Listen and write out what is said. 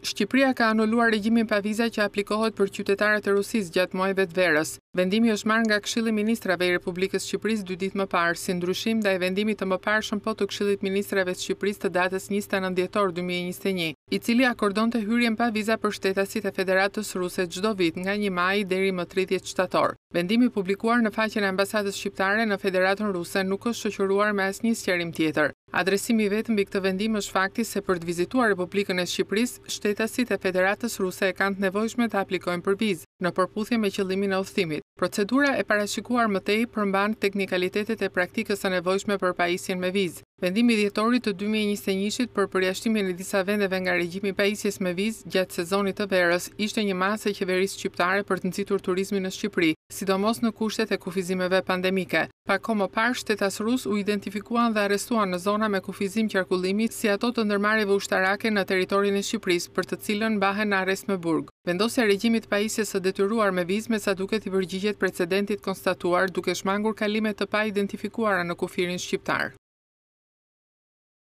Shqipëria ka anuluar regjimin pa viza që aplikohet për qytetarët e Rusisë gjatë muajve të verës. Vendimi është marrë nga Këshilli i Ministrave i Republikës së Shqipërisë 2 ditë më parë, si ndryshim ndaj vendimit të mëparshëm të Këshillit të Ministrave të Shqipërisë të datës 29 dhjetor 2021, i cili akordonte hyrjen pa viza për shtetasit e Federatës Ruse çdo vit nga 1 maj deri më 30 shtator. Vendimi publikuar në faqen e ambasadës shqiptare në Federatën Ruse nuk është shoqëruar me asnjë sqarim tjetër. Adresimi vetëm mbi këtë vendim është fakti se për të vizituar Republikën e Shqipërisë, shtetasit e Federatës Ruse e kanë të nevojshme të aplikojnë për vizë, në përputhje me qëllimin e udhëtimit. Procedura e parashikuar më tej përmban teknikalitetet e praktikës së nevojshme për pajisjen me vizë. Vendimi dhjetorit të 2021-shit për përjashtimin e disa vendeve nga regjimi i pajisjes me vizë gjatë sezonit të verës ishte një masë e qeverisë shqiptare për të nxitur turizmin në Shqipëri, sidomos në kushtet e kufizimeve pandemike. Pak kohë më parë, shtetas rus u identifikuan dhe arrestuan në zona me kufizim qarkullimi si ato të ndërmarrjeve ushtarake në territorin e Shqipërisë, për të cilën mbahen në arrest me burg. Vendosja e regjimit pajisjes së detyruar me vizë me sa duket i përgjigjet precedentit konstatuar, duke shmangur kalime të pa identifikuara në kufirin shqiptar.